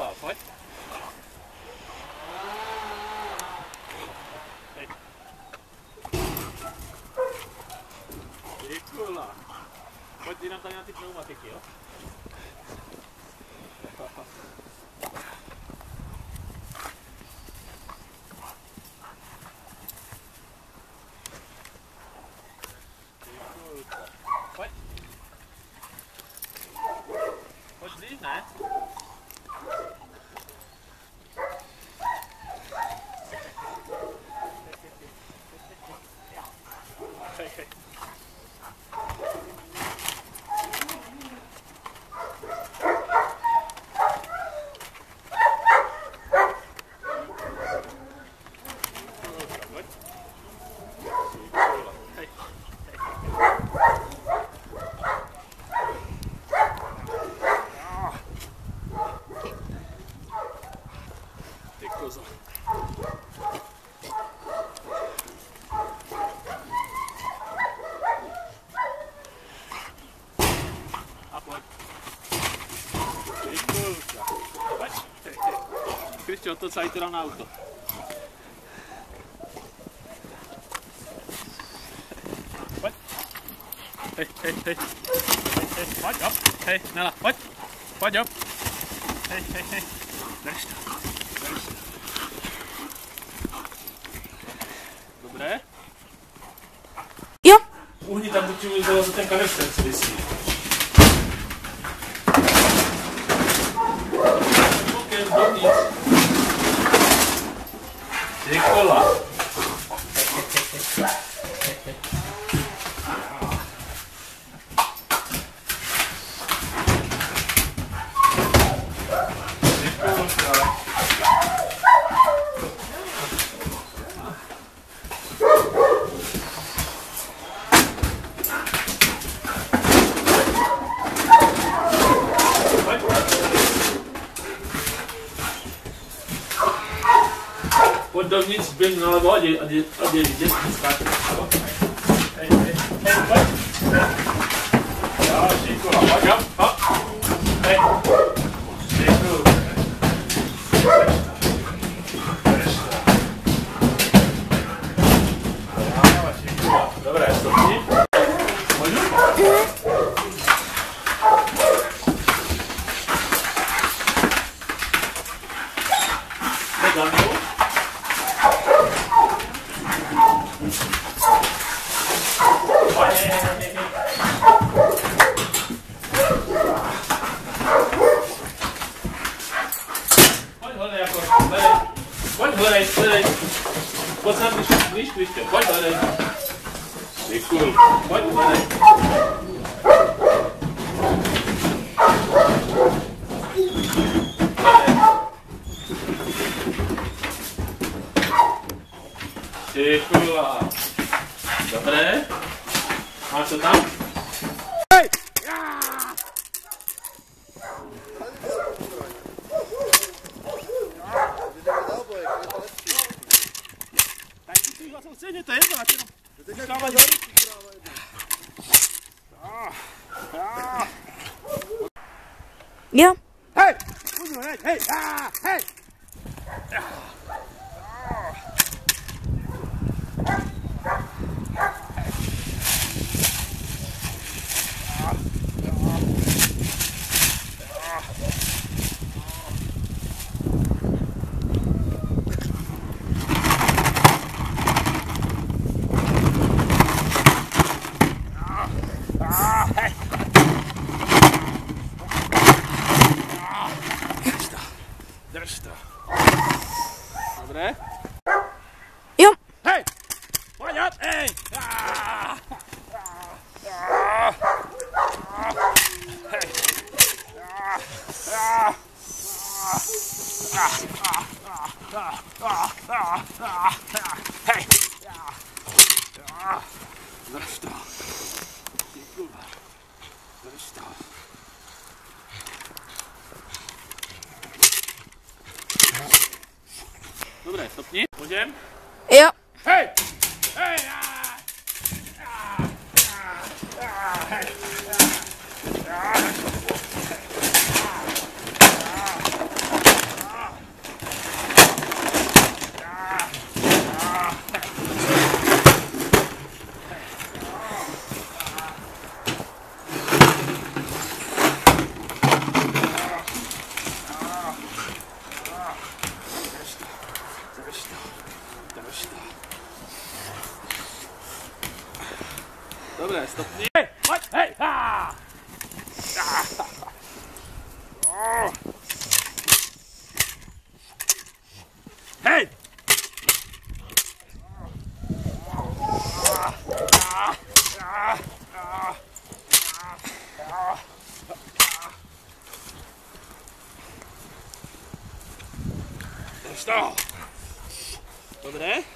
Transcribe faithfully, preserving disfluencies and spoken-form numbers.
dál, pojď. Hej. Děkuji. Pojď jdem tady na ty pneumatiky, jo? Pojď. Pojď blíž, ne? Hej, hej. Krišťo, to celý to dám na auto. Pojď. Hej, hej, hej. Hej, hej, pojď, hop. Hej, Nela, pojď. Pojď, hop. Hej, hej, hej. Drž to. Drž to. Dobré? Jo. Uhni tam buď za ten kanistr, co vysí. Bokem dovnitř. Ty kola. Pojď dovnitř, běž nalevo a děj, a děj, a děj, děj, skáče. Hej, hej, hej, pojď. Jo, šíku, pojď, jo, hop. Hej. Šíku. Jo, šíku. Dobré, stopni. Můžu? Hej, dáme. Pojď hledej jako, hledej. Pojď hledej, hledej. Pojď sem blíž, blíž, blíž, pojď hledej. Děkuju. Pojď hledej. Děkuju. Dobré. Máš to tam? Hej! Tak ty jich vlastně stejně, to je jedno, ať jenom. Říkáme za ruky. Jo. Hej! Pojď, hej, hej, hej! Drž to. Dobré? Jo. Hej! Pojď, hop, hej! Hej! Drž to. Drž to. Dobré, stopni. Můžem? Jo. Hej! Hej! Hej! stopni. Hej, pojď, hej, ha! Hej! Drž to. Dobré?